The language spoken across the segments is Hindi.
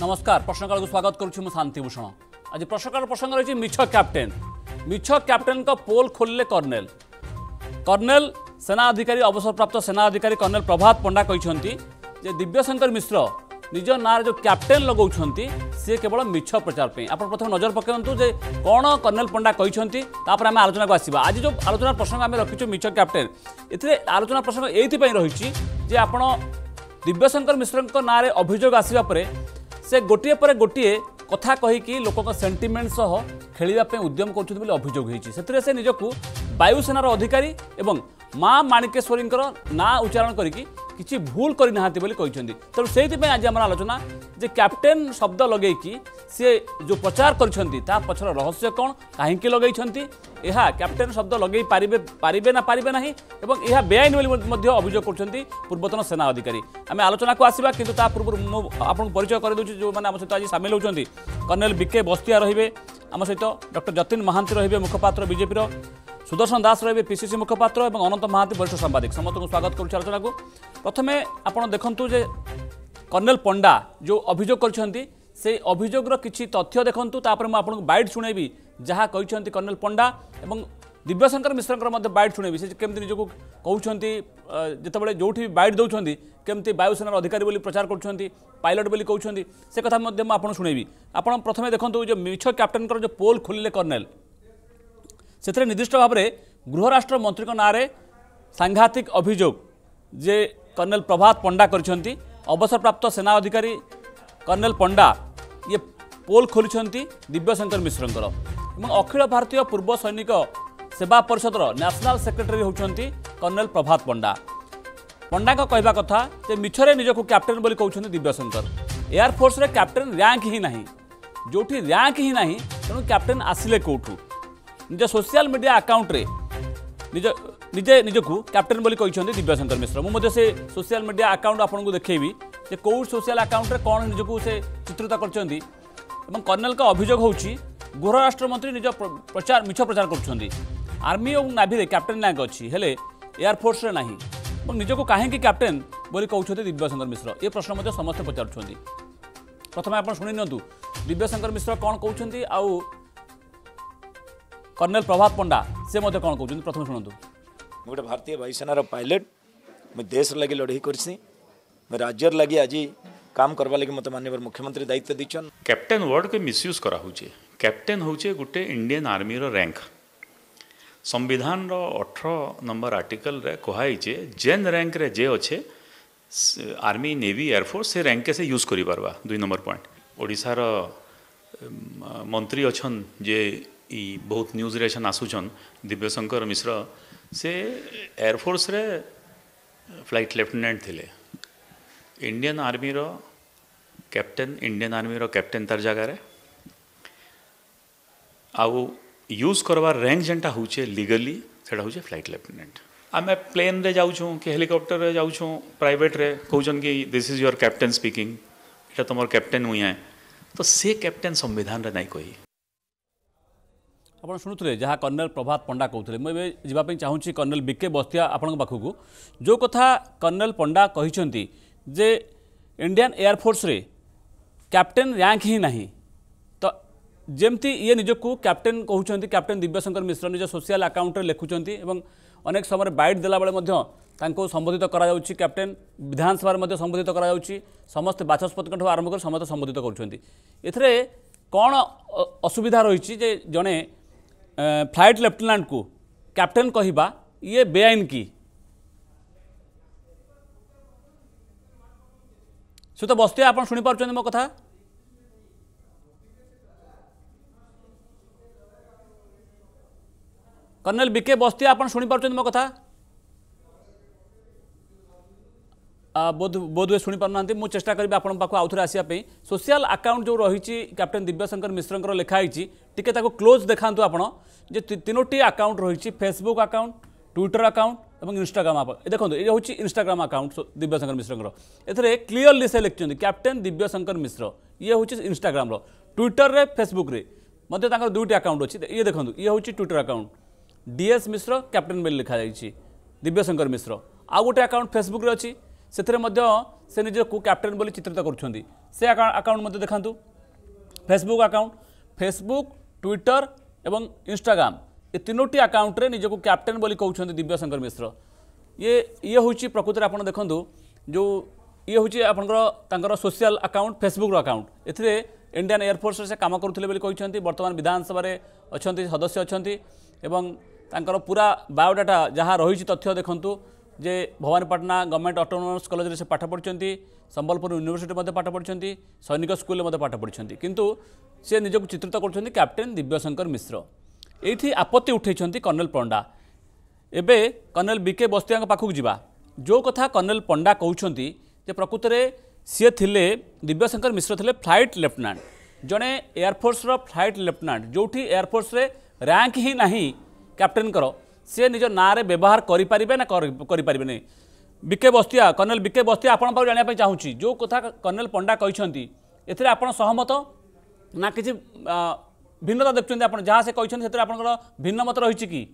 नमस्कार प्रश्नकाल को स्वागत करुच्ची शांतिभूषण। आज प्रश्नकाल प्रसंग रही मिछ कैप्टेन का पोल खोलिले कर्नेल सेना अधिकारी अवसरप्राप्त सेना अधिकारी कर्नेल प्रभात पंडा कहते दिव्यशंकर मिश्र निज ना जो कैप्टेन लगाउछंती से केवल मिछ प्रचार पे। आप प्रथम नजर पकाउंतु जे कौन कर्नेल पंडा कहते आम आलोचना को आसवा। आज जो आलोचना प्रसंग आम रखीचु मिछ कैप्टेन ए आलोचना प्रसंग ये रही जे आप दिव्यशंकर मिश्र ना अभियोग आसवा से गोटे पर गोटे कथा कहीकि लोक सेंटिमेंट सह खेलवाई उद्यम कर अभियोग होती से निजक वायुसेनार अधिकारी एवं माँ माणिकेश्वरी ना उच्चारण करके किसी भूल करना तेणु से आज आम आलोचना जे कैप्टेन शब्द लगे सी जो प्रचार कर पछर रहस्य कौन कहीं लगे कैप्टेन शब्द लगे पारे ना पारे ना एवं यह बेआईन अभियोग कर पूर्वतन सेना अधिकारी। आम आलोचना को आसवा कि पूर्व आपको परिचय कर दूसरी जो मैंने आम सहित आज सामिल होती कर्नेल बीके बस्तिया रे आम सहित डॉक्टर जतिन महांती रे मुखपात्र बीजेपी सुदर्शन दास रे पीसीसी मुखपात्र और अनंत महांती वरिष्ठ सांबादिक समस्त को स्वागत करुच्ची आलोचना को। प्रथमे आपड़ देखु जे कर्नेल पंडा जो अभियोग कर से अभियोगर किसी तथ्य देखूँ तापर मुझे आपको बाइट शुणेबी जहाँ कहते कर्नेल पंडा और दिव्यशंकर मिश्र बाइट शुणेबी से केमती निजक कहते जितेबाला जो भी बाइट दौरान केमती वायुसेनार अधिकारी बोली प्रचार कर पायलट बोली कहते से कथा आपको शुणेबी। आप प्रथम देखो जो मिछ कैप्टेन जो पोल खोलिले कर्नेल से निर्दिष्ट भाव में गृहराष्ट्र मंत्री ना सांघातिक अभियोग जे कर्नेल प्रभात पंडा करछंती अवसरप्राप्त सेना अधिकारी कर्नेल पंडा ये पोल खोली दिव्यशंकर मिश्र अखिल भारतीय पूर्व सैनिक सेवा परिषद नेशनल सेक्रेटरी होती कर्नेल प्रभात पंडा कहवा कथा जे मिछरे निजक कैप्टेन बोली कहते दिव्यशंकर एयरफोर्स रे कैप्टेन रैंक ही नहीं जो रैंक ही नहीं तेणु कैप्टेन आसिले कौटू निज सोशल मीडिया अकाउंट रे निजे निजकू कैप्टेन बोली कहते दिव्यशंकर मिश्र मुझे से सोशल मीडिया अकाउंट आपको देखी जे कौ सोशल अकाउंट रे कौन निजकू से चित्रित करछंती एवं कर्नेल का अभियोग होची गृहराष्ट्र मंत्री निज प्रचार मिछ प्रचार कर आर्मी और नाभी रे कैप्टेन रैंक अच्छी हेले एयरफोर्स रे नहीं और निजको कहीं कैप्टेन बोली कहते दिव्यशंकर मिश्र ये प्रश्न समस्त पचार। प्रथम आप शुणी नियंतु दिव्यशंकर मिश्र कौन कहते आउ कर्नेल प्रभात पंडा से कौन कहते प्रथम शुणु। गोटे भारतीय वायुसेनार पायलट मैं देश लगे लड़ाई करसी मैं राज्यर लगे आज काम करवा लगे मत माननीय मुख्यमंत्री दायित्व दीचन। कैप्टेन वर्ड के मिसयूज करा होचे। कैप्टेन होचे गोटे इंडियन आर्मी रो रैंक संविधान रो 18 नंबर आर्टिकल रे कहाई जे जेन रैंक रे जे अच्छे आर्मी नेवी एयरफोर्स से रैंक से यूज करि परबा। 2 नंबर पॉइंट ओडिसा रो मंत्री अच्छन जे ई बहुत न्यूज रे आसुचन दिव्यशंकर मिश्र से एयरफोर्स रे फ्लाइट लेफ्टिनेंट थिले इंडियन आर्मी रो कैप्टेन इंडियन आर्मी रो कैप्टेन तार जगह रे आउ यूज करवार रैंक जेनटा होचे लीगली सेटा होचे फ्लाइट लेफ्टिनेंट। आम प्लेन रे जाऊँ कि हेलिकॉप्टर रे जाऊँ प्राइवेट रे कहन कि this is your captain speaking इटा तुम कैप्टेन हुई है तो से कैप्टेन संविधान रे नहीं कही। आप शुणुते जहाँ कर्नेल प्रभात पंडा कहते मुझे जावाई चाहूँगी कर्नेल बीके बस्तिया आपण पाखक जो कथा कर्नेल पंडा कहते जे इंडियन एयरफोर्स रे कैप्टेन रैंक ही नहीं तो जमती ये निजक कैप्टेन कहते कैप्टेन दिव्यशंकर मिश्र निज सोशल अकाउंट लिखुंट अनेक समय बाइट देला बेले संबोधित करा कैप्टेन विधानसभा संबोधित करा समस्त बाचस्पति आरंभ कर समस्त संबोधित कर कौन असुविधा रही जड़े फ्लाइट लेफ्टिनेंट को कैप्टेन कहवा ये बेआईन की सुत बस्तिया आप शुणी पार्छ मो कथा कर्नेल बीके बस्तिया आप शुणी पार्छ मो कथा बोधवे शुणी पार ना मुझे चेष्टा करी आपण पाखु आउ थे आसापी सोशल अकाउंट जो रही कैप्टेन दिव्यशंकर मिश्र लिखाई टी क्लोज देखा आपड़ जे 3टी अकाउंट रही फेसबुक अकाउंट ट्विटर अकाउंट और इंस्टाग्राम देखो ये हूँ इंस्टाग्राम अकाउंट दिव्यशंकर मिश्र ए क्लीयरली से लिखिं कैप्टेन दिव्यशंकर मिश्र ये हूँ इंस्टाग्राम ट्विटर रे फेसबुक रे मध्य 2टी अकाउंट अच्छी ये देखो ये हूँ Twitter account DS Mishra captain बेल लिखा दिव्यशंकर मिश्र आउ गोटे अकाउंट फेसबुक रे अच्छी से निजक कैप्टेन बोली चित्रित करुँच से अकाउंट देखा फेसबुक अकाउंट फेसबुक ट्विटर एवं इंस्टाग्राम ये तीनोटी अकाउंट रे निजक कैप्टेन बोली कहते दिव्यशंकर मिश्र ये हूँ प्रकृति में आप देखूँ जो ये हूँ आपंकर सोशल अकाउंट फेसबुक अकाउंट ए इंडियन एयरफोर्स से काम करुले बर्तमान विधानसभा अच्छा सदस्य अच्छा पूरा बायोडाटा जहाँ रही तथ्य देखूँ जे भवानीपाटना गवर्नमेंट ऑटोनोमस कॉलेज से पाठ पढ़ी संबलपुर यूनिवर्सिटी पाठ पढ़ी सैनिक स्कूल में पाठ पढ़ी किंतु से निजक चित्रित कर कैप्टेन दिव्यशंकर मिश्र ये आपत्ति उठे कर्नल पंडा एबे कर्नल बीके बस्तिया पाखक जावा जो कथा कर्नल पंडा कहते प्रकृत में सी थे दिव्यशंकर मिश्र थे फ्लाइट लेफ्टिनेंट जड़े एयरफोर्स फ्लाइट लेफ्टिनेंट जो एयरफोर्स रे रैंक ही ना कैप्टेन कर सी निज ना व्यवहार करें ना करें B K Bastia colonel B K Bastia आपण जानापी चाहूँगी जो कथा कर्नल पंडा कहते एथिरे आपण सहमत ना किसी भिन्नता देखते आप जहाँ से कहते आप भिन्न मत रही कि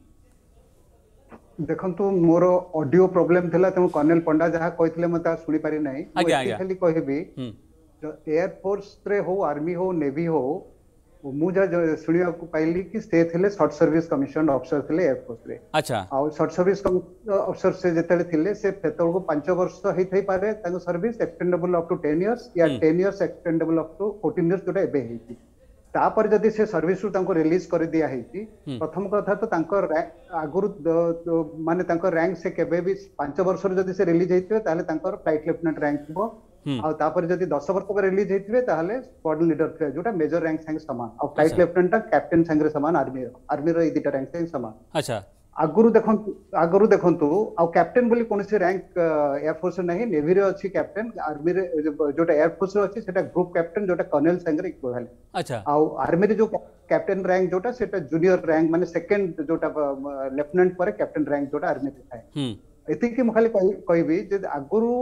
देखंतु मोर ऑडियो प्रॉब्लम थिला त कर्नल पंडा जहाँ कहते मत शुणी पारि नाही खाली कहबी एयर फोर्स रे हो आर्मी हो नेवी हो मुझे शुणा पाइली कि से थे शॉर्ट सर्विस कमिशन ऑफिसर थे एयरफोर्स रे अच्छा आ शॉर्ट सर्विस ऑफिसर से जेतले थिले से फेतल को 5 वर्ष हेई थई पारे ताको service extendable up to 10 years या 10 years extendable up to 14 years जोटा एबे हेई तापर जदि से सर्विस रु रिलीज कर दिया हेची प्रथम कथा तो तांकर आगुरु माने तांकर रैंक से केबे भी 5 वर्ष जदि से रिलीज हेतिबे ताले तांकर फ्लाइट लेफ्टिनेंट रैंक थिबो आ तापर जदि 10 वर्ष पर रिलीज हेतिबे ताले स्क्वाड्रन लीडर थे जोटा मेजर रैंक संगे समान आ फ्लाइट लेफ्टिनेंट कैप्टन संगे समान आर्मी रो इदिटा रैंक संगे समान अच्छा आगुरु देखंतु आ कैप्टन बोली कोनसी रैंक एयरफोर्स नहीं नेवी रे अछि कैप्टन आर्मी रे जोटा एयरफोर्स रे अछि सेटा ग्रुप कैप्टन जोटा कर्नल संगे इक्वल अच्छा आ आर्मी रे जो कैप्टन रैंक जोटा सेटा जूनियर रैंक माने सेकंड जोटा लेफ्टिनेंट पर कैप्टन रैंक जोटा आर्मी रे थाए एतिकी म खाली कहबी जे आगुरु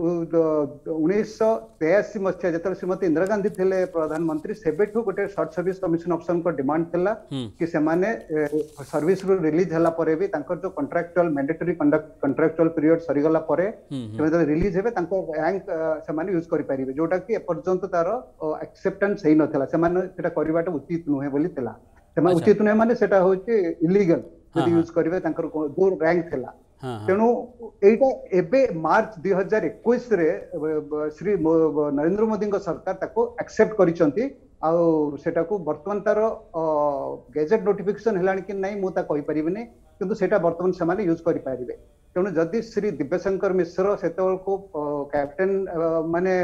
1983 मसिया जतले श्रीमती इंदिरा गांधी थिले प्रधानमंत्री सेबेठु गोटे शॉर्ट सर्विस कमिशन ऑप्शन को डिमांड थिला कि से माने सर्विस रो रिलीज हला परे भी तांकर जो कॉन्ट्रैक्चुअल मैंडेटरी कॉन्ट्रैक्चुअल पीरियड सरी गला परे से रिलीज हेबे तांको रैंक से माने यूज करि परिबे जोटा कि पर्यंत तार एक्सेप्टेंस हेई नथला से माने सेटा करिबाटा उचित नुहे बोली थिला से माने उचित नुहे माने सेटा होची इलीगल यदि यूज करिवे तांकर जो रैंक थिला तेणु एटा एबे मार्च 2021 रे श्री नरेंद्र मोदी सरकार ताको एक्सेप्ट करिसंती आ सेटा को वर्तमान तार गैजेट नोटिफिकेशन हेलानी कि नहीं मु ता कहि परिबेनी किंतु सेटा वर्तमान समान यूज करि पारिबे तेणु जदि श्री दिव्यशंकर मिश्र सेतल को कैप्टन माने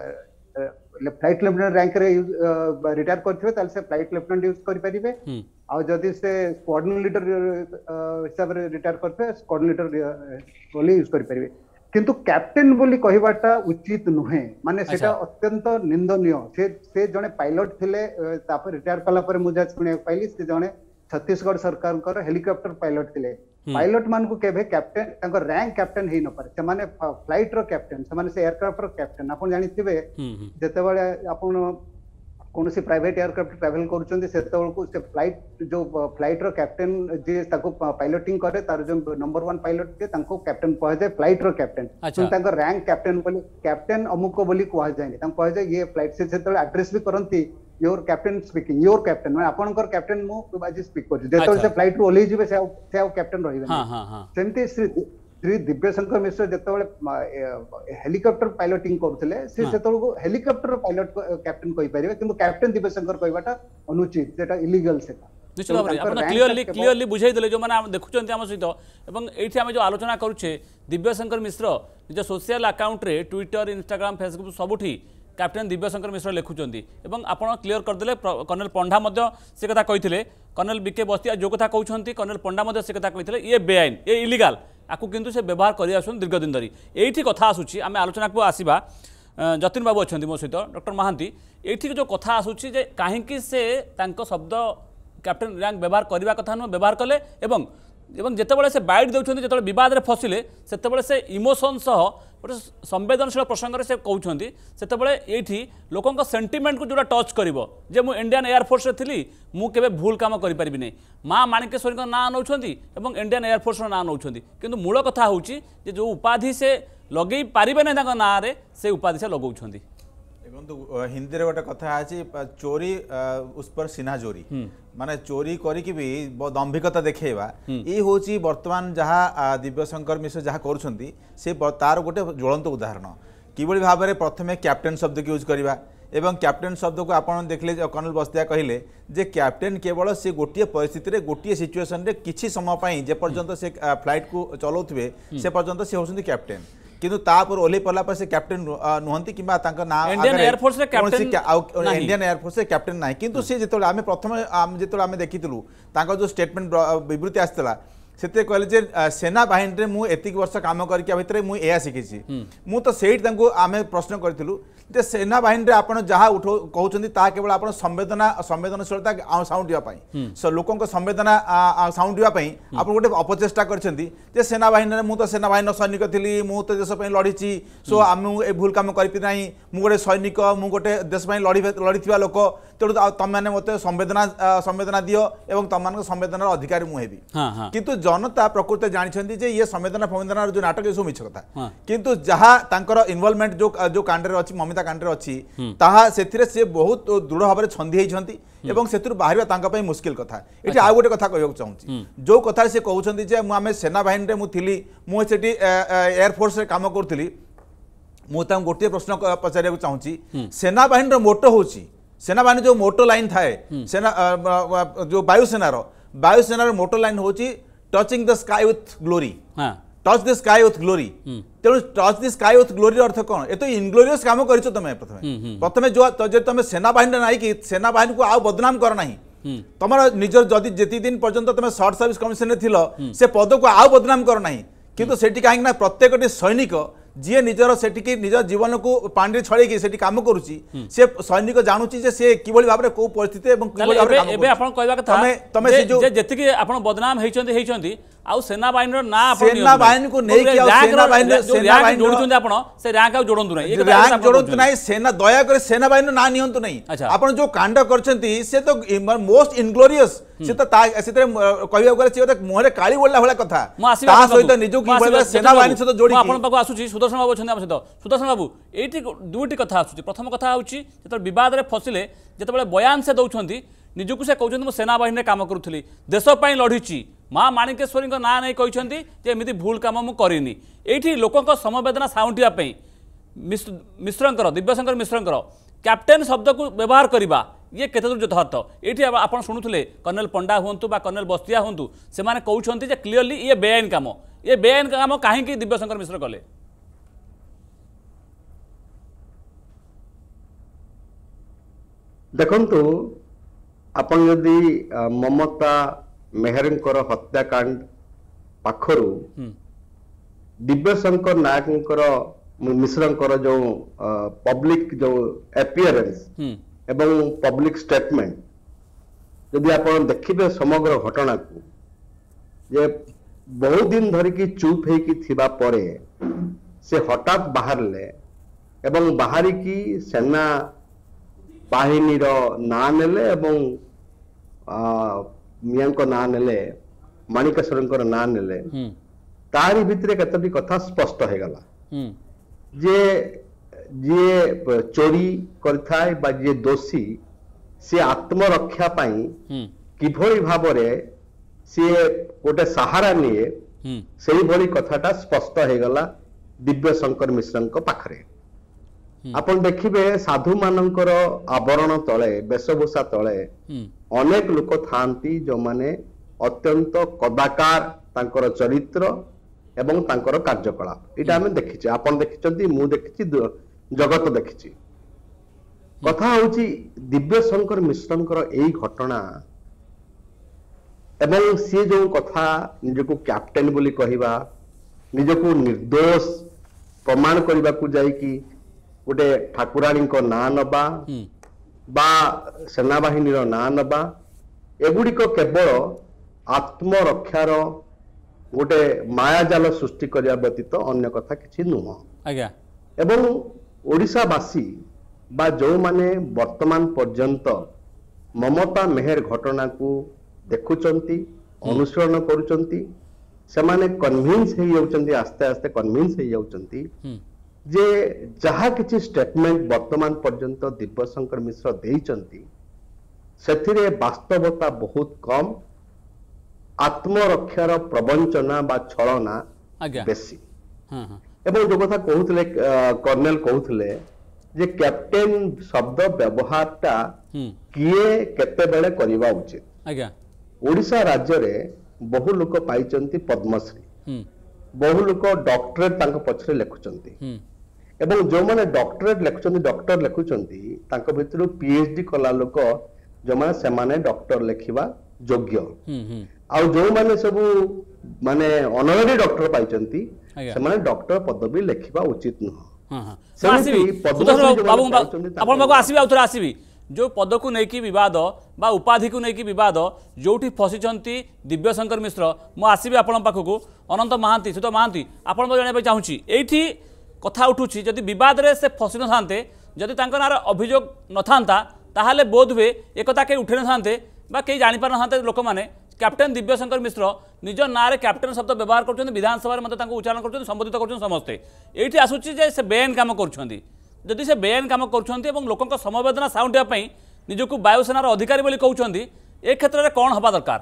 फ्लाइट लेफ्टिनेंट रैंक रे रिटायर करथिबे ताल से फ्लाइट लेफ्टिनेंट यूज करि परिबे आ जदि से स्क्वाड्रन लीडर हिसाब रे रिटायर करथे स्क्वाड्रन लीडर बोली यूज करि परिबे किंतु कैप्टेन बोली कहिबाटा उचित नुहे माने सेटा अत्यंत निंदनीय से जने पायलट थिले तापर रिटायर कला पर मुझे सुने पाइली से जने छत्तीसगढ़ सरकार कर हेलीकॉप्टर पायलट थिले पायलट मान को केबे कैप्टेन तांकर रैंक कैप्टेन हेई न पारे से माने फ्लाइट रो कैप्टेन से माने से एयरक्राफ्ट रो कैप्टेन आपण जानि थिबे जते बेले आपण कौन सी प्राइवेट एयरक्राफ्ट ट्रैवल करुचंदी सेतबेल को से फ्लाइट जो फ्लाइट रो कैप्टेन जे ताको पायलटिंग करे तार जो नंबर 1 पायलट के तांको कैप्टेन कह जाय फ्लाइट रो कैप्टेन तांको रैंक कैप्टेन बोली कैप्टेन अमुक बोली कह जाय तांको कह जाय ये फ्लाइट से सेतबेल एड्रेस भी करंती your captain speaking your captain माने आपनकर कैप्टेन मु आज स्पीक कर जेतबेल से फ्लाइट रो ओले जिवे से कैप्टेन रहिबे सेमती श्री दिव्यशंकर मिश्र जेतबेले हेलीकॉप्टर पायलटिंग करथिले से सेतबेल को हेलीकॉप्टर पायलट कैप्टेन कहि परिबे किंतु कैप्टेन दिव्यशंकर कहबाटा अनुचित जेटा इलीगल सेटा निश्चित भाव में आपन क्लियरली बुझाई देले जो माने देखुचंती हम सहित एवं एठी हम जो आलोचना करूछे दिव्यशंकर मिश्र निज सोशल अकाउंट रे ट्विटर इंस्टाग्राम फेसबुक सबुठी कैप्टेन दिव्यशंकर मिश्र लिखुचंती एवं आपण क्लियर करदेले कर्नल पंडा मध्य से कथा कहिथिले कर्नल बीके बस्तिया जो कथा कहउछंती कर्नल पंडा मध्य से कथा कहिथिले ये बेआईन ये इलीगल आपको किंतु से व्यवहार कर आसुन दीर्घ दिन धरी एठी कथा आसुची आमे आलोचना को आसीबा जतिन बाबू अच्छा मो सहित डॉक्टर महांती एठी जो कथा आसुची जे काहेकि से तांको शब्द कैप्टेन रैंक व्यवहार करने कथा नुह व्यवहार कले एवं जितेबाला से बाइट देउछंती जितेबाला विवाद रे फसिले सेतेबाला से इमोशन सह गोटे संवेदनशील प्रसंग से कहते सेतेबाला एठी लोकंक सेंटिमेंट को जोड़ा टच करिवो जे मु इंडियन एयरफोर्स रे थिली मु केबे भूल काम करि परिबि नै माँ माणिकेश्वरी ना नौछंती एवं इंडियन एयरफोर्स ना नौछंती किंतु मूल कथा होउची जे जो उपाधि से लगे पारे ना ना से उपाधि से लगौछंती देखो हिंदी गोटे कथा अच्छी चोरी उस पर सिन्हा चोरी माने चोरी करी भी दंभिकता देखा ये हूँ बर्तमान जहाँ दिव्यशंकर मिश्र जहाँ करुँच से तार गोटे ज्वलंत उदाहरण किभली भाव में प्रथमे कैप्टेन शब्द को यूज करवा एवं कैप्टेन शब्द को आप देखले कर्नल बस्तिया कहले जे कैप्टेन केवल से गोटे परिस्थिति गोटे सिचुएसन रे किछि समय जेपर्यंत से फ्लाइट को चलाउथिबे से पर्यंत से होउछन्ती कैप्टेन किंतु तापर ओले पड़ला पर से कैप्टेन नुहंती किंबा तांका नाम इंडियन एयरफोर्स रे कैप्टेन इंडियन एयरफोर्स रे कैप्टेन नाही किंतु से जेतोले आमे प्रथम जेतोले आमे देखितलु तांका जो स्टेटमेंट विवृत्ति आस्तला से कहले जे सेना बाहिनी रे मु एतिक वर्ष काम करके भितर मु एया शिखिछि मु तो सेठ तांको आमे प्रश्न करथिलु जे सेना बाहिनी रे आपण जहाँ उठ कहउछन्ती ता केवल आपण संवेदनशीलता साउंडिया पई सो लोकन को संवेदना साउंडिया पई आपण गोटे अपचेष्टा करछन्ती जे सेना बाहिनी रे मु तो सेना बाहिनी सैनिक थिली मु तो देश पई लढिछि सो आमु ए भूल काम करपि नाही मु गोटे सैनिक मु गोटे देश पई लढिथिबा लोक तेणु तुम मैंने मत संवेदना दियो एवं तुम मान संवेदनार अधिकारी मु हेबी किंतु जनता प्रकृत जानते जे ये संवेदना जो नाटक ये सब मिछ कथा किंतु जहाँ तांकर इन्वॉल्वमेंट जो कांडरे अछि ममिता कांडरे अछि ताहा सेथिरे से बहुत दृढ़ भाव में छंदी होइछंती एवं सेतुर बाहर तांका पई मुश्किल कथा एठी आ गोटे कथा कहय चाहूँ जो कथा से कहउछंती जे आमे सेना बाहिनी रे मु थिली मु सेठी एयरफोर्स रे काम करथिली मु तां गोटे प्रश्न पचारिया चाहूँ सेना बाहिनी रो मोटो होछि सेना बाहिनी जो मोटो लाइन थाए सेना जो वायुसेनार मोटो लाइन होछि touching the sky with glory touch the sky with glory तेणु touch the sky with glory अर्थ कौन ये तो इनग्लोरियस काम कर प्रथमे जो तुम सेना बाहिनी ना कि सेना बाहिनी को आउ बदनाम कर नहीं तुम निजर जदि जेति दिन पर्यंत तुम शॉर्ट सर्विस कमिशन से पद को आउ बदनाम कर नहीं किंतु सेठी कहीं प्रत्येक सैनिक जी निजर सेठी निजर जीवन को पानी छड़े से काम करुच्ची से सैनिक जानूची जे से किभली भाव में को परिस्थिति एवं किभली भाव में एबे आपण कहबा कथा तमे से जो जेतिकी आपण बदनाम हेचंती आउ सेना बाहिनी ना सेना बाहिनी को नहीं कि सेना बाहिनी जोडुचंदी आपण से रैंक आ जोडंतु नै रैंक जोडंतु नै सेना दया करे सेना बाहिनी ना नियंतु नै आपण जो कांड करछंती से तो मोस्ट इनग्लोरियस से तो सेते कहबा गले से मोहरे काली बोलला होला कथा ता सहित निजु कि सेना बाहिनी से तो जोडी आपण पाको आसुची सुदर्शन बाबू छंदी हम सहित सुदर्शन बाबू एठी दुटी कथा आसुची प्रथम कथा होची जेत विवाद रे फसिले जेतबेले बयान से दउछंती निजुक से कहते मु सेना बाहिनी काम करूली देश लढ़ी माँ माणिकेश्वरी ना नहीं कहते एमती भूल कम मु करिनी एठी लोकों समवेदना साउंटियापी मिश्रंकर दिव्यशंकर मिश्रंकर कैप्टेन शब्द को व्यवहार करवा ये केते दूर यथार्थ ये आप शुणुले कर्नल पंडा हूँ कर्नल बस्तिया हूँ से कहते क्लीयरली ये बेआईन काम कहीं दिव्यशंकर मिश्र कले देखंतु आपण यदि ममता मेहरंकर हत्याकांड पाखरु दिव्यशंकर नायकंकर मिश्रंकर जो पब्लिक जो अपीयरेंस एवं पब्लिक स्टेटमेंट यदि आपण देखिबे समग्र घटना को जे बहुत दिन धरिकी चुप है कि थिबा परे से हठात बाहरले एवं बाहरी की सेना बाहिनी ना नेले एवं मियां को ना नेले माणिकेश्वर ना नेले तारी भितरे कतटी कथा स्पष्ट हो गला जे जे चोरी करथाय बा जे दोषी से आत्मरक्षा पाई किभली भाबरे से गोटे सहारा निये सेही भली कथाटा स्पष्ट हो गला दिव्यशंकर मिश्रंक पाखरे आपण देखिबे साधु मानकर आवरण तले वेशभूषा तले अनेक लोक थांती जो माने अत्यंत कदाकार तांकर चरित्र एवं तांकर कार्यकलाप इटा हमें देखिचे आपण देखिचंती मु देखिची जगत देखिची कथा होची दिव्यशंकर मिश्रंकर एई घटना एवं सी जो कथा निजको कैप्टेन बोली कहिबा निजको निर्दोष प्रमाण करबा को जाई कि गोटे ठाकुराणी को ना नबा बा सेना बाहिनी ना नबा एगुड़िक केवल आत्मरक्षार गोटे मायाजाल सृष्टि करने व्यतीत अन्य कथा किसी नुह एवं ओडिशावासी बा जो माने वर्तमान पर्यंत ममता मेहर घटना को देखुचंती अनुसरण करुचंती ସେମାନେ କନଭିନ୍ସ ହେଇଯାଉଛନ୍ତି, ଆସ୍ତେ ଆସ୍ତେ କନଭିନ୍ସ ହେଇଯାଉଛନ୍ତି ଯେ ଯାହା କିଛି ଷ୍ଟେଟମେଣ୍ଟ ବର୍ତ୍ତମାନ ପର୍ଯ୍ୟନ୍ତ ଦିବ୍ୟଶଙ୍କର ମିଶ୍ର ଦେଇଛନ୍ତି ସେଥିରେ ବାସ୍ତବତା ବହୁତ କମ୍, ଆତ୍ମରକ୍ଷାର ପ୍ରବଞ୍ଚନା ବା ଛଳନା ବେଶୀ। ଏବଂ ଯୋଉ କଥା କହୁଥିଲେ କର୍ଣ୍ଣେଲ କହୁଥିଲେ ଯେ କ୍ୟାପ୍ଟେନ ଶବ୍ଦ ବ୍ୟବହାରଟା କିଏ କେତେବେଳେ କରିବା ଉଚିତ। ଓଡ଼ିଶା ରାଜ୍ୟରେ ବହୁ ଲୋକ ପାଇଛନ୍ତି ପଦ୍ମଶ୍ରୀ, ବହୁ ଲୋକ ଡକ୍ଟରେଟ ତାଙ୍କ ପଛରେ ଲେଖୁଛନ୍ତି ଏବଂ ଯୋଉମାନେ ଡକ୍ଟରେଟ ଲେଖୁଛନ୍ତି ଡକ୍ଟର ଲେଖୁଛନ୍ତି ତାଙ୍କ ଭିତରୁ PhD କଲା ଲୋକ ଯୋଉମାନେ ସେମାନେ ଡକ୍ଟର ଲେଖିବା ଯୋଗ୍ୟ, ଆଉ ଯୋଉମାନେ ସବୁ ମାନେ ଅନରାରୀ ଡକ୍ଟର ପାଇଛନ୍ତି ସେମାନେ ଡକ୍ଟର ପଦବୀ ଲେଖିବା ଉଚିତ ନୁହଁ। आसबि जो पद को लेकिन विवाद बा उपाधि को लेकिन विवाद जो फसी दिव्यशंकर मिश्र मु आसबि आपण पाखक अनंत महांती सुत महांती आपण जाना चाहूँगी ये कथा उठुची जदि विवाद रे से फसी न था जदि नार अभियोग न था ताहले बोध हुए एक कई उठे न था बा कई जापर न था लोक मैंने कैप्टेन दिव्यशंकर मिश्र निज ना कैप्टेन शब्द व्यवहार कर विधानसभा मतलब उच्चारण कर संबोधित कर समस्ते ये आसूची से बेआईन काम कर जदि से बेआईन काम कर लोक समवेदना साउंडापी निजक वायुसेनार अधिकारी बोली कहते ए क्षेत्र में कौन हवा दरकार?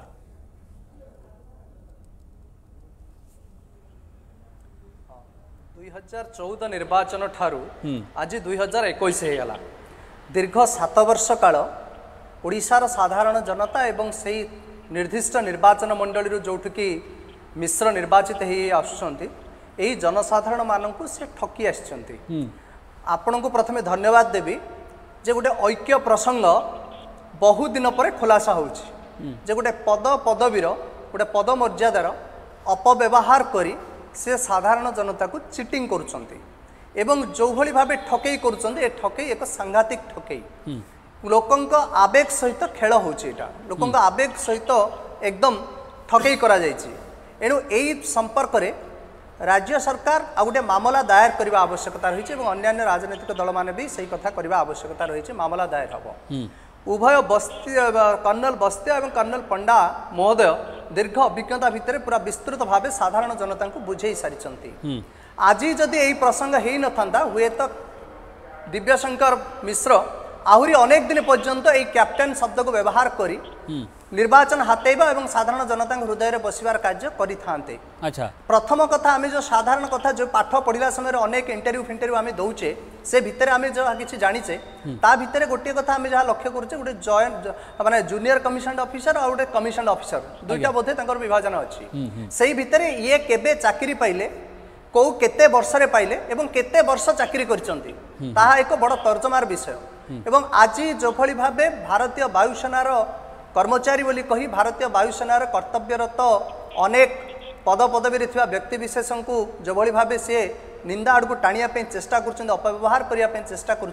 2014 निर्वाचन ठारू आज 2021 होगा दीर्घ 7 वर्ष काल ओडिशार साधारण जनता एवं से निर्दिष्ट निर्वाचन मंडली जोठिकी मिश्र निर्वाचित हो जनसाधारण मानक से ठकी आसछंती। आपण को प्रथमे धन्यवाद देवी जे गोटे ऐक्य प्रसंग बहु दिन पर खुलासा होछि जे गोटे पद पदवीर गोटे पद मर्यादार अपव्यवहार करी से साधारण जनता को चिटिंग करुछंती एवं जो भली भाबे ठकई करुछंती ए ठकई एक सांघातिक ठकई लोकंक आवेग सहित खेल होछि एटा लोकंक आवेग सहित एकदम ठकई करा जायछि एणु एई संपर्क रे राज्य सरकार आ गोटे मामला दायर करने आवश्यकता रही है अन्य राजनीतिक दल मैंने भी सही कथा करने आवश्यकता रही है मामला दायर हम उभय बस्ती कर्नल बस्तिया और कर्नल पंडा महोदय दीर्घ अभिज्ञता भितर पूरा विस्तृत भाव साधारण जनता को बुझे सारी आज जदि यही प्रसंग हो न था हुए तो दिव्यशंकर मिश्र आहरी अनेक दिन पर्यंत यही कैप्टेन शब्द को व्यवहार करी निर्वाचन हातेबा एवं साधारण जनता हृदय में बसवार कार्य करि थांते। अच्छा प्रथम कथा आम जो साधारण कथा जो पाठ पढ़ला समय अनेक इंटरव्यू फिंटरव्यू आम दौचे से भितर आम जो किसी जानीचे ता भितर गोटे कथा आम जहाँ लक्ष्य करुचे गोटे जॉइंट माने जूनियर कमिशन ऑफिसर और गोटे कमिशन ऑफिसर दुईटा बोधे तांकर विभाजन अच्छी से भितर ये केबे चाकरी पाइले कौ केते वर्ष रे पाइले एवं केते वर्ष चाकरी करचंती ताहा एक बड़ तर्जमार विषय एवं आज जो भली भाबे भारतीय वायुसेनार कर्मचारी बोली कही भारतीय वायुसेनार कर्तव्यरत अनेक पद पदवी व्यक्ति विशेष को जो भली भाबे से निंदा आड़ को टाणिया चेष्टा कर अपव्यवहार करने चेष्टा कर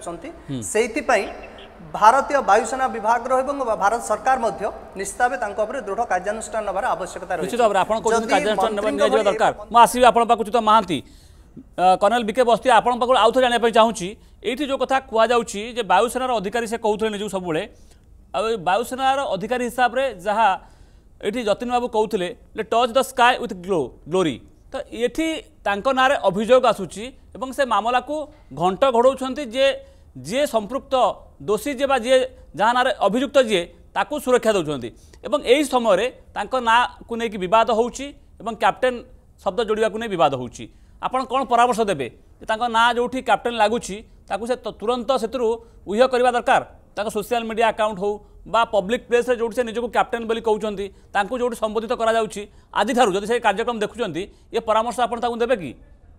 भारतीय वायुसेना विभाग भारत सरकार निश्चित भाव दृढ़ कार्यानुष्ठान नबार आवश्यकता रही महांती कर्नल बीके बस्ती आपण आउ थे जाना चाहूँगी ये जो कथा कहुच्छी वायुसेनार अधिकारी से कहते निज सब वायुसेनार अधिकारी हिसाब से जहाँ ये जतिन बाबू कहते touch the sky with glory तो ये ना अभियोग आसूची से मामला को घंट घोड़ाउं जे जी संपृक्त दोषी जे जी जहाँ ना अभियुक्त जी ताकू सुरक्षा दौरान यही समय ना को लेकिन बद हो कैप्टेन शब्द जोड़ा को नहीं बद होची आपण कौन परामर्श देबे ना जो कैप्टेन लगुच से तुरंत से उह करवा दरकार सोशल मीडिया अकाउंट हो बा पब्लिक प्लेस रे जो निजक कैप्टेन बोली कहते जो संबोधित करा आज जब से कार्यक्रम देखुं ये परामर्श आप देवे कि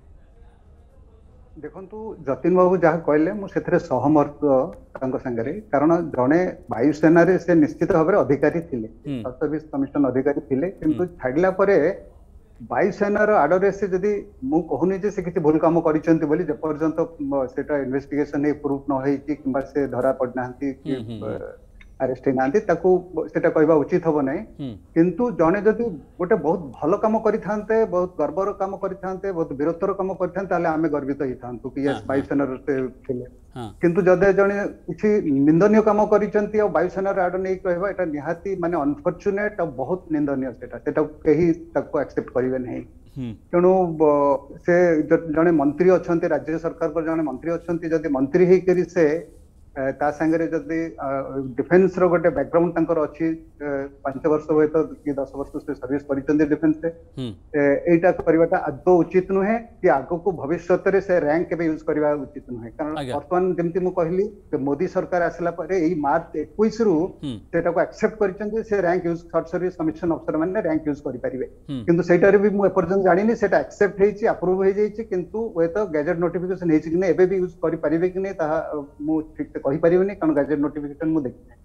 देखंतु जतिन बाबू जहाँ कहले मुझे सहमत सागरे कारण जड़े वायुसेना से निश्चित भाव में अधिकारी थिले सर्विस कमिशन अधिकारी थिले किंतु छाड़ला परे वायुसेनार आड़े से जदि मु कहूनी जे से किसी भूल काम करिसेंती बोली जेपर्यंत सेटा इन्वेस्टिगेशन प्रूफ न होई कि किंबा से धरा पड़ना अरेस्ट नांती ताकू सेटा कहबा उचित हबो नै किंतु जने जदि गोटे बहुत भलो काम करिथांते बहुत गर्वर काम करिथांते बहुत वीरत्वर काम करिथांते ताले आमे गर्वित हिथांतु कि यस वायुसेना थिले किंतु जदे जने किछि निंदनीय काम करिसंती और वायुसेना आड नै कहबा एटा निहाती माने अनफॉर्चुनेट और बहुत निंदनीय सेटा केही ताको एक्सेप्ट करिवे नै तेणु से जने मंत्री अच्छे राज्य सरकार को जने मंत्री अच्छे जदि मंत्री ही करी से ता संगे जदि डिफेन्स रो गोटे बैकग्राउंड तांकर अछि 5 वर्ष होय तो कि 10 वर्ष से सर्विस करिसंती डिफेन्स से एटा करबाटा आदौ उचित नुहे कि आगो को भविष्य रे से रैंक के यूज करबा उचित नुहे कारण वर्तमान जेमति मु कहली कि मोदी सरकार आसला परे एई मार्च 21 रु सेटा को एक्सेप्ट करिसंती से rank use third service commission अफसर माने रैंक यूज करि परिबे किंतु सेटा रे भी मु एपर्जन जानिनी सेटा एक्सेप्ट हेछि अप्रूव हे जाइछि किंतु वे तो गैजेट नोटिफिकेशन हेछि कि नै एबे भी यूज करि परिबे कि नै ता मु ठीक से कहि परिबेनी कारण गैजेट नोटिफिकेशन मु देखि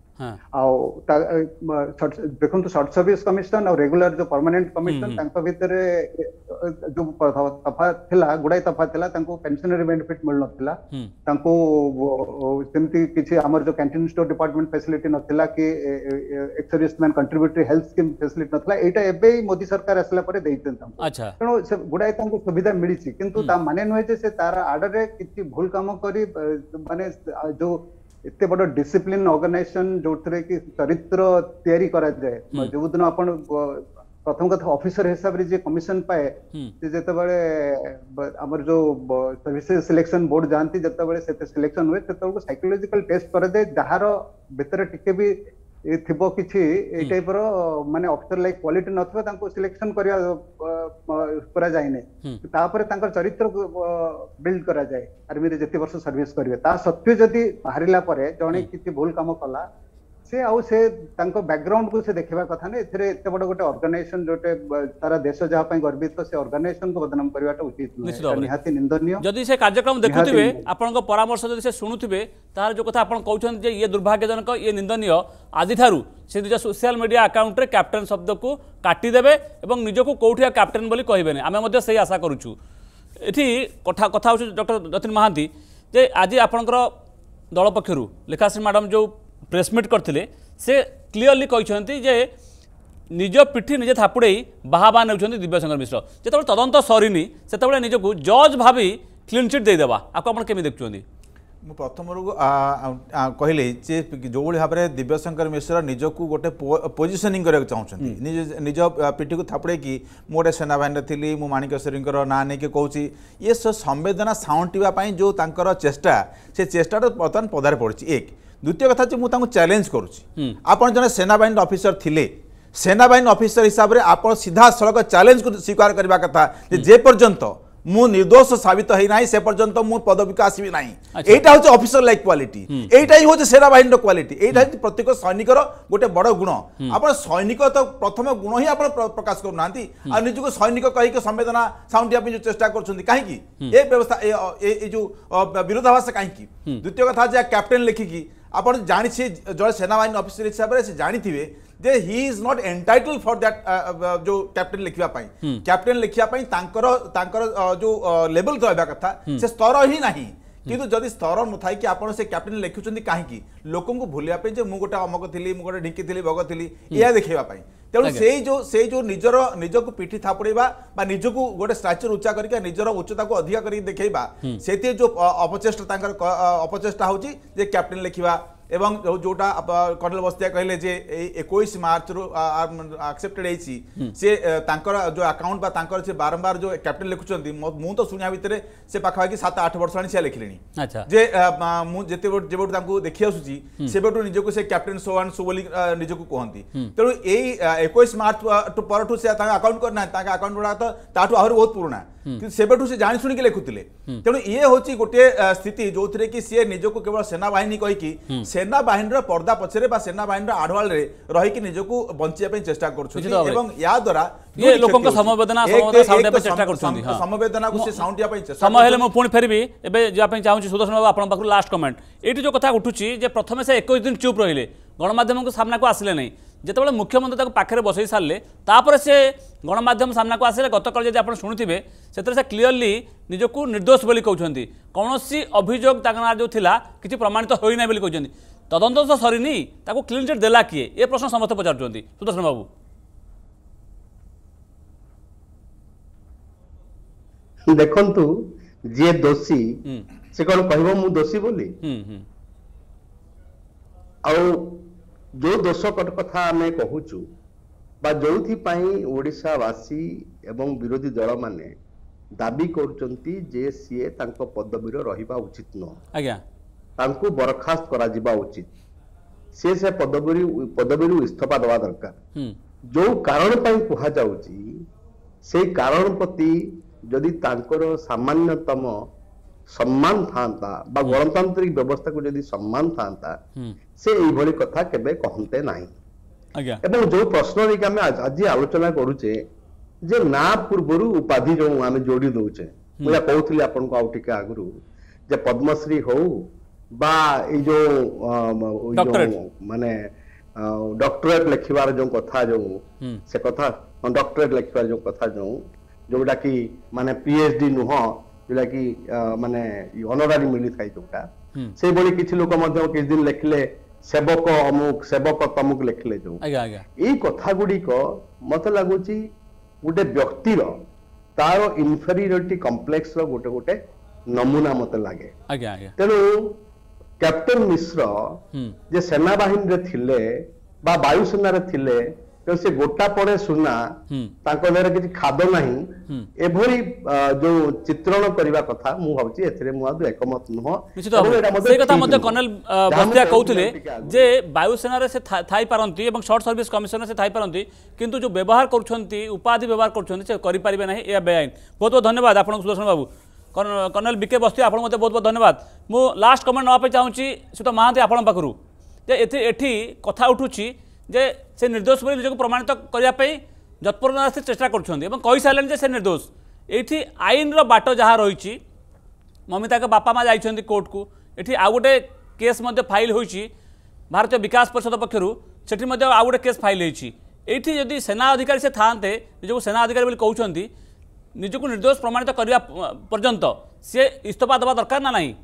देखो शॉर्ट सर्विस कमिशन और रेगुलर जो परमानेंट कमिशन तांको भितर जो तफा थिला गुडाई तफा थिला तांको पेंशनरी बेनिफिट मिल नथिला तांको सेमती किछि हमर जो कैंटीन स्टोर डिपार्टमेंट फैसिलिटी नथिला कि ex serviceman contributory health scheme facility नथिला एटा एबे मोदी सरकार असला परे देइतन तांको अच्छा तेणु से गुडाई तांको सुविधा मिलिछि किंतु ता माने नहे जे से तार आडरे किछि भूल काम करी माने जो इतने बड़ डिसिप्लिन ऑर्गेनाइजेशन जो कि चरित्र तैयारी करा जाए जो दिन अपन प्रथम कथा ऑफिसर हिसाब रे जे कमिशन पाए जेते बळे हमर जो सर्विसेज सिलेक्शन बोर्ड जानती जेते बळे सेते सिलेक्शन हुए सेते को साइकोलॉजिकल टेस्ट कर दे जहार भीतर टिके भी थिबो किछि ए टाइप रो माने ऑफिसर लाइक क्वालिटी नथबा तांको सिलेक्शन करा जाय नै तापर तांकर चरित्र बिल्ड करा जाय आर्मी रे जति वर्ष सर्विस करबे ता सत्य जदि बाहरिला परे जणे किछि भूल काम कला से आउ से तांको बैकग्राउंड को से देखबा कथा नै एथरे एते बड गोटे ऑर्गेनाइजेशन जोटे सारा देश जहा पय गर्वित तो से ऑर्गेनाइजेशन को बदनाम करबाटा उचित नै निहाती निंदनीय जदि से कार्यक्रम देखुथिबे आपन को परामर्श जदि से सुनुथिबे तार जो कथा आपन कहउछन जे ये दुर्भाग्यजनक ये निंदनीय आदि थारु से निज सोशल मीडिया अकाउंट रे कैप्टन शब्द को काटी देबे एवं निजको कोठिया कैप्टन बोली कहबेनी आमे मध्ये सही आशा करूछु एठी कथा होछु डॉक्टर जतिन महांती जे आज आपनकर दल पक्षरु लेखाश्री मैडम जो प्रेसमिट करते से क्लीयरली कहते जे निज पिठी निजे थापुड़े बाहा नेउछन्ति दिव्यशंकर मिश्र जो तदंत सरीनी से निजको जज भावी क्लीन चिट देदेवा आपको आप केमी देखुं मु प्रथम कहली जे जो भाव में दिव्यशंकर मिश्र निजक गोटे पोजिशनिंग करने चाहते निज पिठी को थापुड़े कि गोटे सेनाबाहिनी थी मु माणिकेश्वरी ना नहीं कहूँ ये संवेदना साउंटापी जो चेष्टा से चेष्टा बर्तमान पदार पड़ी एक द्वितीय कथा मुझे चैलेंज करुँची आपड़ जन सेनाबाहिनी ऑफिसर थिले सेनाबाहिनी ऑफिसर हिसाब से आप सीधा सड़क चैलेंज को स्वीकार करने कथा जे पर्यंत मु निर्दोष साबित होना से पर्यंत मु पदवी को आसबि ना यहाँ हूँ ऑफिसर लाइक क्वालिटी यहाँ ही हूँ सेनाबाहिनी क्वालिटी यहाँ प्रत्येक सैनिकर गोटे बड़ गुण आप सैनिक तो प्रथम गुण ही आप प्रकाश करूना आ निजक सैनिक कहीं संवेदना साउंडिया जो चेष्टा कर कहीं ये व्यवस्था जो विरोधाभास कहीं द्वितीय कथा कैप्टेन लिखिकी आप जानी जो सेनाबाहिनी ऑफिसर हिसाब से जानी जे he is not entitle for that जो कैप्टेन लिखापी कैप्टेन लिखापी जो लेवल रहा कथा से स्तर ही ना किंतु जदि स्तर न था कि आपन से कैप्टेन लिखुंट कहीं लोक भूलिया जे मु गोटे अमक थी मु गोटे ढिंकी थी बग थी या देखापी तेणु से जो निजक पिठी थापुड़ा निजक गोटे स्टाचर उच्चा करके निजर उच्चता को अधिक कर देखा से जो अपचेष्टा अपचेष्टा हूँ कैप्टेन लिखा एवं जोटा कर्नल बस्तिया कहले जे 21 मार्च रु एक्सेप्टेड होती से जो अकाउंट बा से बारंबार जो कैप्टेन लिखुंट मु तो शुणा भितर से पाखापाखि 7-8 वर्ष आनी से लिखिले जे मुझे देखी आसूसी से निजक से कैप्टेन सो एंड सो बोली निजक कहती तेणु यही 21 मार्च पर से अकाउंट करना अकाउंट गुड़ा तो आहरी बहुत पुराना सेबठू से जानी शुणी लिखुले तेणु ये हूँ गोटे स्थिति जो थे कि सी निजक केवल सेनाबाहिनी कहीकि सेनाबाहिनी पर्दा पछरे सेनाबाहिनी आढ़वाल रही निजक बचाई चेष्टा कर या द्वारा समवेदना को समय पुणी फेरबी एवं चाहूँ सुदर्शन बाबू आप लास्ट कमेंट ये जो कथा उठुची प्रथम से 21 दिन चुप रहिले गणमाध्यम को सामना को आसिले नहीं जिते मुख्यमंत्री पाखे बसई सारे तापर से गणमाध्यम सामना को आसिले गतकाल जब आप शुणुवे से क्लीयरली निजक निर्दोष बोली कहते कौन अभियोग जो थिला किसी प्रमाणित होना बोली कहते तदंत तो सरीनी ताको क्लीन चिट देला किए ये प्रश्न समस्त पचारुଛନ୍ତି सुदर्शन बाबू देखंतु जे दोषी से कौन कहबो मु दोषी बोली आ जो दोष कथा आमे कहूचु बा जोथि पई ओडिशावासी एवं विरोधी दल माने दाबी करुचंती जे सीए तांको पदवीर रहिबा उचित न आज्ञा तांको बरखास्त करा जिबा उचित से पदवीर इस्तीफा देवा दरकार जो कारण पई कुहा जाउची से कारण प्रति जदि तांकर सामान्यतम सम्मान थांता बा गणतांत्रिक व्यवस्था को जदि सम्मान थांता से एई भली कथा केबे कहंते नाही आज्ञा एवं जो प्रश्न रे आमे आज आलोचना करूचे जे ना पूर्वरु उपाधि जो आमे जोड़ी दउचे मुया कहउथली आपन को आउटिका आगुरु जे पद्मश्री हो बा ए जो माने डॉक्टरेट लिखिबार जो कथा जो से कथा डॉक्टरेट लिखिबार जो कथा जोटा कि माने पीएचडी नुह जोटा कि माने ऑनरारी मिली थाई जोटा से बड़ी किछि लोक मध्य किछि दिन लिखले सेवक अमुक सेवक तमुक लिखले जो आज्ञा आज्ञा ई कथा गुडी को मते लागुची गोटे व्यक्तिर तार इन्फेरियोरिटी कॉम्प्लेक्स रो गोटे गोटे नमूना मते लागे आज्ञा आज्ञा तेनु कैप्टन मिश्र जे सेना बाहिनी रे थिले बा वायुसेना रे थिले तो से गोटा पड़े सुना तांको देहरे किछि खाद नाही एभरी जो चित्रण करिबा कथा मु भाबची एथिरे मु आदु एकमत नुह से कथा मध्य कर्नल बस्तिया कहउथिले जे वायुसेना रे से थाई पारंती एवं शॉर्ट सर्विस कमिशन से थाई पारंती किंतु जो व्यवहार करूछंती उपाधि व्यवहार करूछंती से करि परिबे नाही ए बेआईन बहुत बहुत धन्यवाद आपन सुदर्शन बाबू कर्नल बीके बस्तिया आपन मते बहुत बहुत धन्यवाद मु लास्ट कमेंट नवा पे चाहूची सुत महांती आपन पाखरु जे एठी कथा उठुची जे से निर्दोष बोली निजको प्रमाणित करने जत्पर चेष्टा कही सारे से निर्दोष ये आईन रो बाट जहाँ रही ममिता के बापा माँ जाइछन्ति कोर्ट को ये आउ गोटे केस फाइल होइछि भारतीय विकास परिषद पक्षर से आउ गोटे केस फाइल होइछि एठी यदि सेना अधिकारी से थांते निजको सेना अधिकारी बोली कहउछन्ति निजको निर्दोष प्रमाणित करने पर्यंत सी इस्तीफा देवा दरकार ना नहीं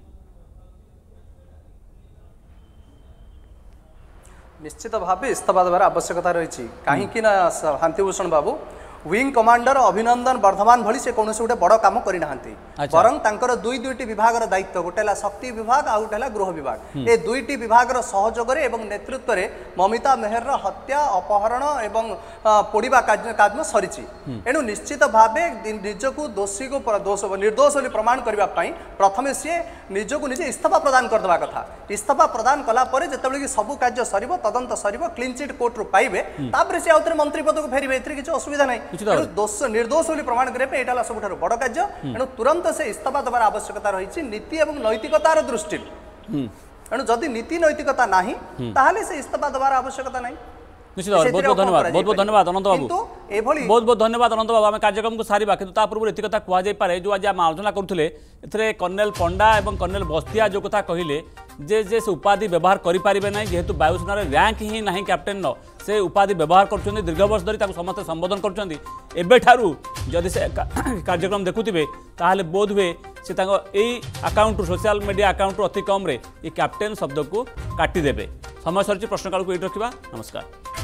निश्चित भाव इस्तीफा देवार आवश्यकता रही कहीं शांतिभूषण बाबू विंग कमांडर अभिनंदन वर्धमान भली से कौन गोटे बड़ काम करना बरं तांकर दुईटी विभाग दायित्व गोटे शक्ति विभाग आ गोटे गृह विभाग ए दुईटी विभाग सहयोग नेतृत्व में ममिता मेहर हत्या अपहरण एवं पोड़ा कार्य सरी एणु निश्चित भाव निजक दोषी को निर्दोष प्रमाण करने प्रथम सी निजक निजे इस्तीफा प्रदान करदे कथा इस्तीफा प्रदान कलापर जो सबू कार्य सर तदंत सर क्लीन चिट कोर्ट पाइबे सी आउ मंत्री पद को फेरबे किसी असुविधा नहीं दोष निर्दोष प्रमाण करने यहाँ सब बड़ कार्य एणु तुरंत से इस्तीफा देवार आवश्यकता रही नीति और नैतिकतार दृष्टि एणु जदि नीति नैतिकता ना ताहले से इस्तीफा देवार आवश्यकता नहीं निश्चित बहुत बहुत धन्यवाद अनंत बाबू बहुत बहुत धन्यवाद अनंत बाबू आम कार्यक्रम को सारा कि पूर्व एत कथा कहुपे जो आज आम आलोचना करुले ए कर्नल पंडा और कर्नल बस्तिया जो कथा कहले जे से उपाधि व्यवहार करें ना जेहेतु वायुसेना रैंक ही ना कैप्टेन से उपाधि व्यवहार कर दीर्घ वर्ष धरी समस्त संबोधन करें जदि से कार्यक्रम देखुवे ताहले बोध हुए से अकाउंट सोशल मीडिया अकाउंट अति कम ये कैप्टेन शब्द को काटिदेवे समय सर प्रश्नकाल को ये रखा नमस्कार।